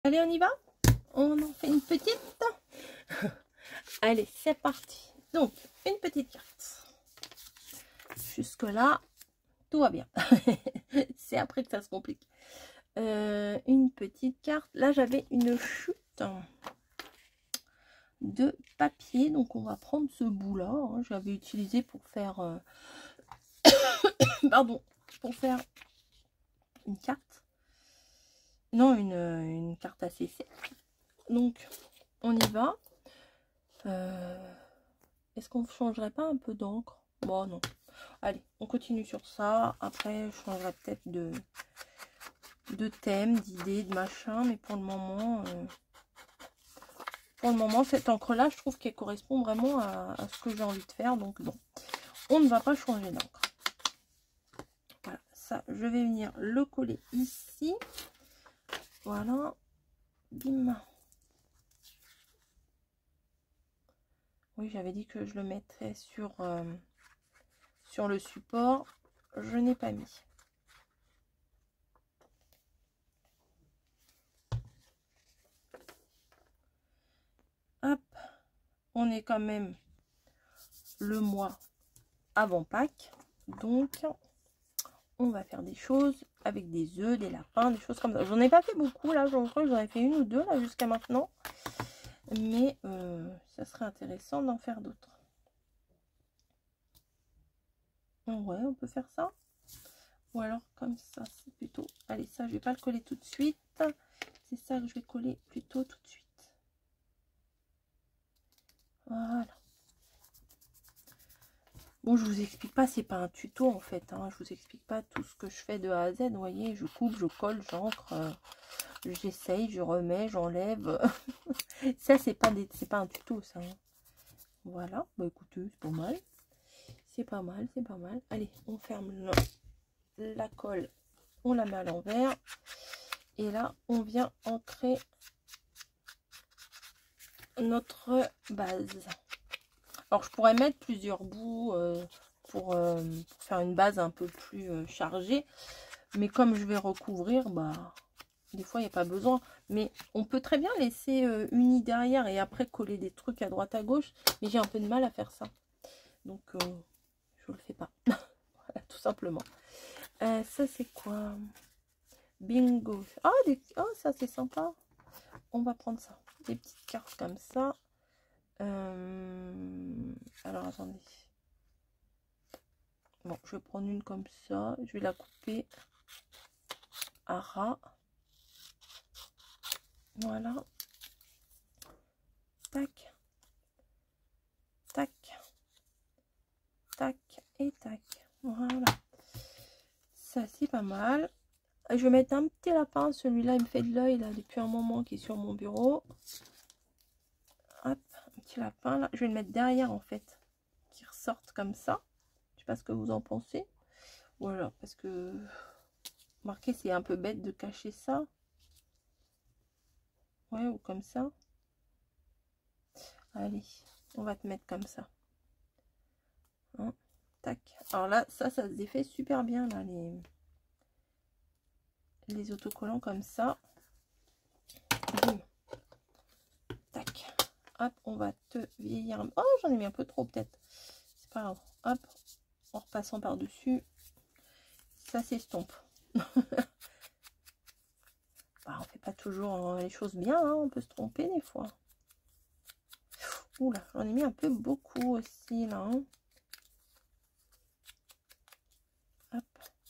Allez, on y va? On en fait une petite. Allez, c'est parti. Donc, une petite carte. Jusque-là, tout va bien. C'est après que ça se complique. Une petite carte. Là, j'avais une chute de papier. Donc, on va prendre ce bout-là. Hein. J'avais utilisé pour faire... pardon. Pour faire une carte. Non, une carte ACC. Donc, on y va. Est-ce qu'on ne changerait pas un peu d'encre? Bon, non. Allez, on continue sur ça. Après, je changerai peut-être de thème, d'idée, de machin. Mais pour le moment, cette encre-là, je trouve qu'elle correspond vraiment à ce que j'ai envie de faire. Donc, bon, on ne va pas changer d'encre. Voilà, ça, je vais venir le coller ici. Voilà. Bim. Oui, j'avais dit que je le mettrais sur le support. Je n'ai pas mis. Hop. On est quand même le mois avant Pâques. Donc, on va faire des choses avec des œufs, des lapins, des choses comme ça. J'en ai pas fait beaucoup là. Je crois que j'en ai fait une ou deux là jusqu'à maintenant. Mais ça serait intéressant d'en faire d'autres. Ouais, on peut faire ça. Ou alors comme ça, c'est plutôt... Allez, ça, je vais pas le coller tout de suite. C'est ça que je vais coller plutôt tout de suite. Voilà. Bon, je vous explique pas, c'est pas un tuto en fait. Hein. Je vous explique pas tout ce que je fais de A à Z. Vous voyez, je coupe, je colle, j'encre, j'essaye, je remets, j'enlève. Ça, c'est pas un tuto, ça. Hein. Voilà. Bah écoutez, c'est pas mal. C'est pas mal, c'est pas mal. Allez, on ferme la colle. On la met à l'envers. Et là, on vient ancrer notre base. Alors, je pourrais mettre plusieurs bouts pour faire une base un peu plus chargée. Mais comme je vais recouvrir, bah, des fois, il n'y a pas besoin. Mais on peut très bien laisser uni derrière et après coller des trucs à droite à gauche. Mais j'ai un peu de mal à faire ça. Donc, je ne le fais pas. Voilà, tout simplement. Ça, c'est quoi? Bingo. Oh, oh ça, c'est sympa. On va prendre ça. Des petites cartes comme ça. Alors, attendez. Bon, je vais prendre une comme ça. Je vais la couper à ras. Voilà. Tac. Tac. Tac. Et tac. Voilà. Ça, c'est pas mal. Je vais mettre un petit lapin. Celui-là, il me fait de l'œil là depuis un moment qui est sur mon bureau. Hop, un petit lapin là. Je vais le mettre derrière en fait. Qui ressorte comme ça. Je sais pas ce que vous en pensez. Voilà, parce que... Remarquez, c'est un peu bête de cacher ça. Ouais, ou comme ça. Allez, on va te mettre comme ça. Hein, tac. Alors là, ça se défait super bien, là, les autocollants comme ça. Boum. Tac. Hop, on va te vieillir. Oh, j'en ai mis un peu trop, peut-être. C'est pas grave. Hop, en repassant par-dessus. Ça s'estompe. Bah, on fait pas toujours les choses bien, hein. On peut se tromper des fois. Oula, j'en ai mis un peu beaucoup aussi, là. Hein. Hop.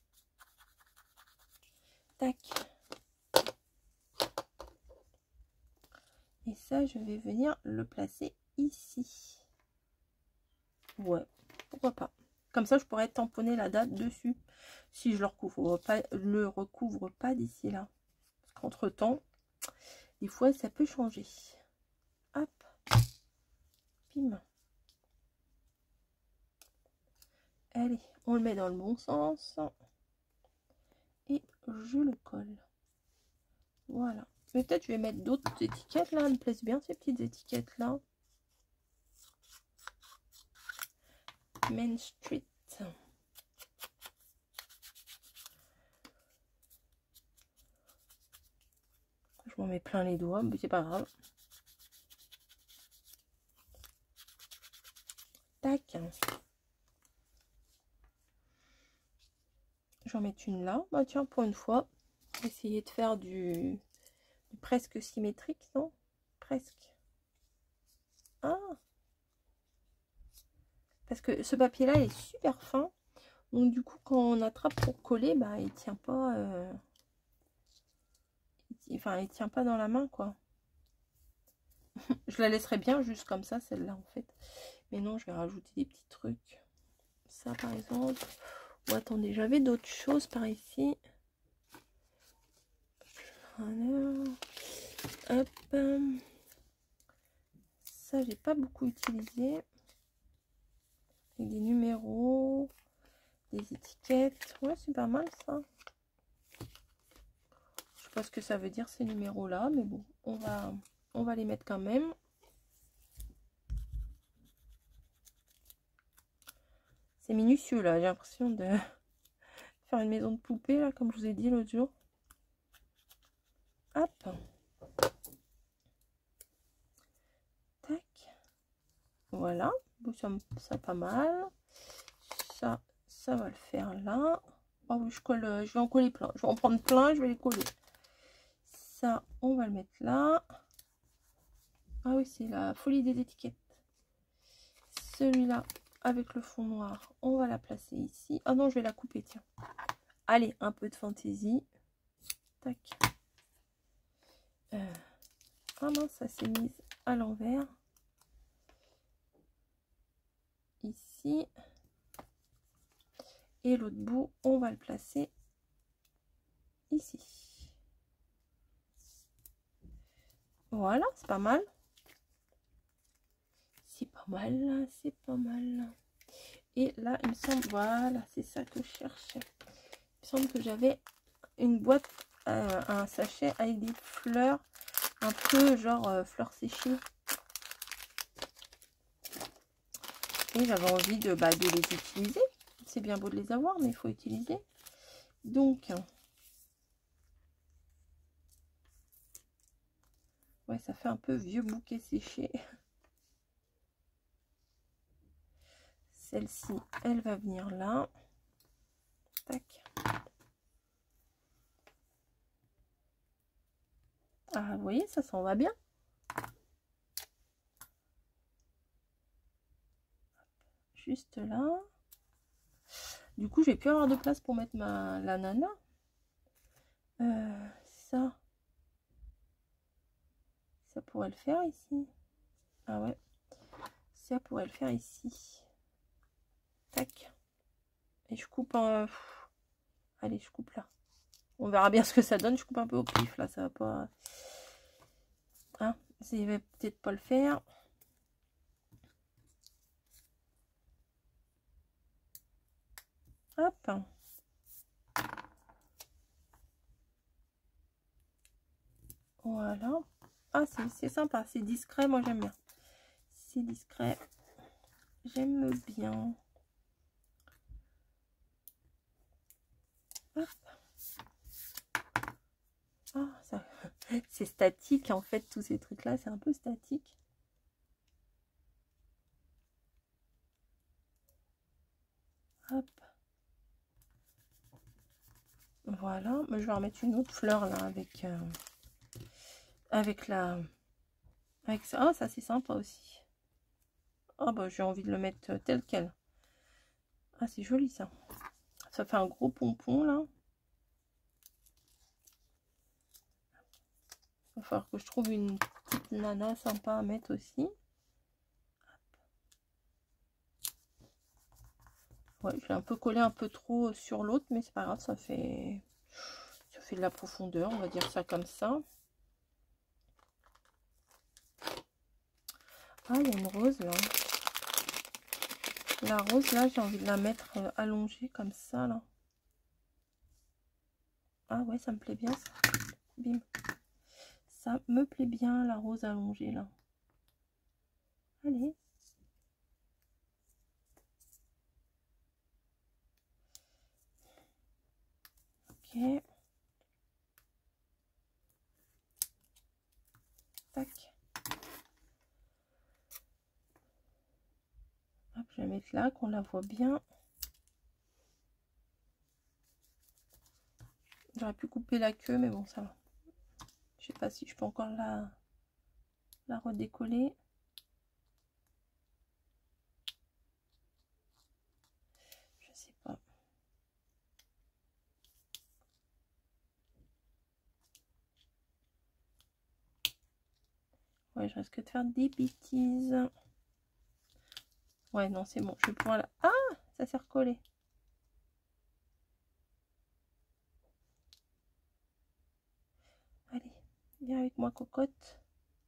Tac. Et ça, je vais venir le placer ici. Ouais, pourquoi pas. Comme ça, je pourrais tamponner la date dessus. Si je le recouvre pas d'ici là. Parce qu'entre-temps, des fois, ça peut changer. Hop. Pim. Allez, on le met dans le bon sens. Et je le colle. Voilà. Mais peut-être je vais mettre d'autres étiquettes là. Elles me plaisent bien ces petites étiquettes là. Main Street. Je m'en mets plein les doigts, mais c'est pas grave. Tac. Je vais en mettre une là. Bah tiens, pour une fois, essayer de faire du presque symétrique, non? Presque. Ah! Parce que ce papier-là, il est super fin. Donc du coup, quand on attrape pour coller, bah il tient pas... Enfin, il tient pas dans la main, quoi. Je la laisserai bien juste comme ça, celle-là, en fait. Mais non, je vais rajouter des petits trucs. Ça, par exemple. Ou attendez, j'avais d'autres choses par ici. Voilà. Hop. Ça, j'ai pas beaucoup utilisé. Avec des numéros, des étiquettes. Ouais, c'est pas mal, ça. Je sais pas ce que ça veut dire, ces numéros-là. Mais bon, on va les mettre quand même. C'est minutieux, là. J'ai l'impression de faire une maison de poupée, là, comme je vous ai dit l'autre jour. Hop. Tac. Voilà. Ça pas mal. Ça va le faire là. Oh oui, je vais en coller plein. Je vais en prendre plein, je vais les coller. Ça, on va le mettre là. Ah oui, c'est la folie des étiquettes. Celui-là, avec le fond noir, on va la placer ici. Ah non, je vais la couper, tiens. Allez, un peu de fantaisie. Tac. Ah non, ça s'est mis à l'envers. Ici. Et l'autre bout, on va le placer ici. Voilà, c'est pas mal. C'est pas mal, c'est pas mal. Et là, il me semble, voilà, c'est ça que je cherchais. Il me semble que j'avais une boîte, un sachet avec des fleurs, un peu genre fleurs séchées. Et j'avais envie de les utiliser. C'est bien beau de les avoir, mais il faut utiliser. Donc, ouais, ça fait un peu vieux bouquet séché. Celle-ci, elle va venir là. Tac. Ah, vous voyez, ça s'en va bien. Juste là. Du coup, je vais plus avoir de place pour mettre la nana. Ça pourrait le faire ici. Ah ouais. Ça pourrait le faire ici. Tac. Et je coupe en... Allez, je coupe là. On verra bien ce que ça donne. Je coupe un peu au pif là. Ça va pas... Hein, ça va peut-être pas le faire. Hop. Voilà. Ah, c'est sympa. C'est discret. Moi, j'aime bien. C'est discret. J'aime bien. Hop. Ah, ça... c'est statique. En fait, tous ces trucs-là, c'est un peu statique. Hop. Voilà. Mais je vais remettre une autre fleur là avec la... Avec ça. Ah, ça, c'est sympa aussi. Ah, bah, j'ai envie de le mettre tel quel. Ah, c'est joli ça. Ça fait un gros pompon là. Il va falloir que je trouve une petite nana sympa à mettre aussi. Ouais, je l'ai un peu collé un peu trop sur l'autre, mais c'est pas grave, ça fait de la profondeur, on va dire ça comme ça. Ah, il y a une rose là. La rose là, j'ai envie de la mettre allongée comme ça là. Ah ouais, ça me plaît bien ça. Bim. Ça me plaît bien la rose allongée là. Allez. Ok. Tac. Hop, je vais la mettre là, qu'on la voit bien. J'aurais pu couper la queue, mais bon, ça va. Je sais pas si je peux encore la redécoller. Je sais pas. Ouais, je risque de faire des bêtises. Ouais, non, c'est bon. Je vais pouvoir la... Ah, ça s'est recollé. Allez, viens avec moi, cocotte.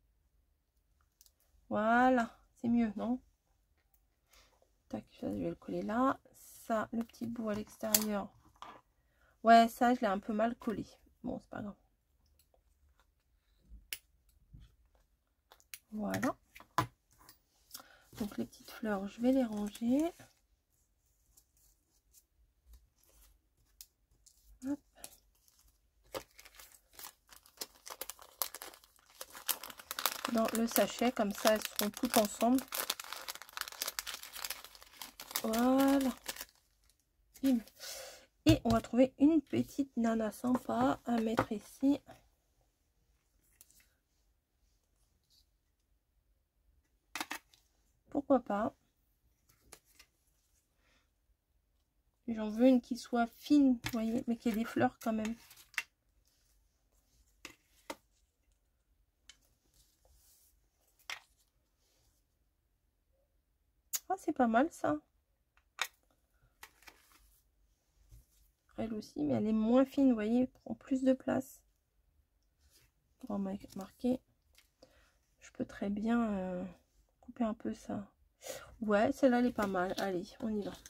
Voilà, c'est mieux, non? Tac, je vais le coller là. Ça, le petit bout à l'extérieur. Ouais, ça, je l'ai un peu mal collé. Bon, c'est pas grave. Voilà. Donc, les petites fleurs, je vais les ranger. Hop. Dans le sachet, comme ça, elles seront toutes ensemble. Voilà. Bim. Et on va trouver une petite nana sympa à mettre ici. Pourquoi pas. J'en veux une qui soit fine, vous voyez, mais qui ait des fleurs quand même. Ah, c'est pas mal ça. Elle aussi, mais elle est moins fine, vous voyez, elle prend plus de place. On va marquer. Je peux très bien couper un peu ça. Ouais, celle-là, elle est pas mal. Allez, on y va.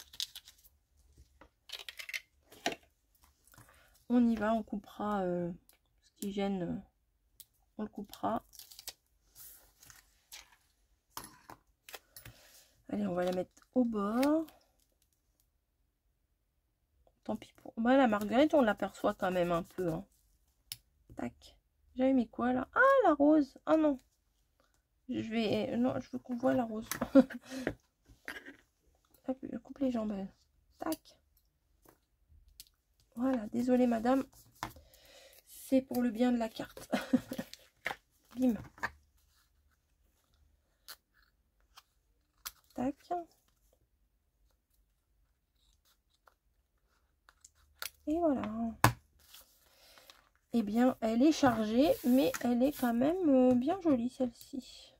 On y va, on coupera ce qui gêne, on le coupera. Allez, on va la mettre au bord. Tant pis pour... Bah, la marguerite, on l'aperçoit quand même un peu. Hein. Tac. J'avais mis quoi là? Ah, la rose. Ah non. Je vais... Non, je veux qu'on voit la rose. Hop, je coupe les jambes. Tac. Voilà, désolée madame. C'est pour le bien de la carte. Bim. Tac. Et voilà. Eh bien, elle est chargée, mais elle est quand même bien jolie, celle-ci.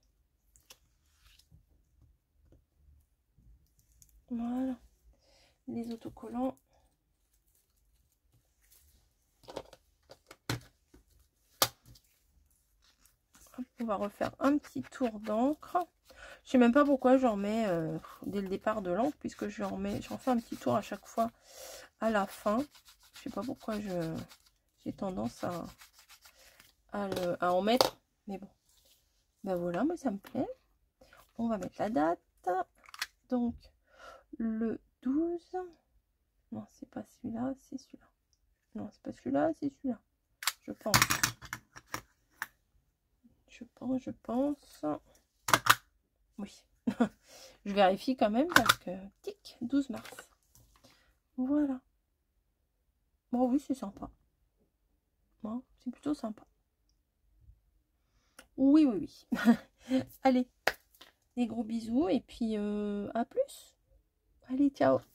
Voilà. Les autocollants. On va refaire un petit tour d'encre. Je sais même pas pourquoi j'en mets dès le départ de l'encre, puisque j'en fais un petit tour à chaque fois à la fin. Je sais pas pourquoi j'ai tendance à en mettre, mais bon. Ben voilà, moi ça me plaît. On va mettre la date. Donc, le 12. Non, c'est pas celui-là, c'est celui-là. Non, c'est pas celui-là, c'est celui-là. Je pense. Je pense. Oui. Je vérifie quand même parce que... Tic, 12 mars. Voilà. Bon, oui, c'est sympa. Bon, c'est plutôt sympa. Oui, oui, oui. Allez, des gros bisous et puis à plus. Allez, ciao.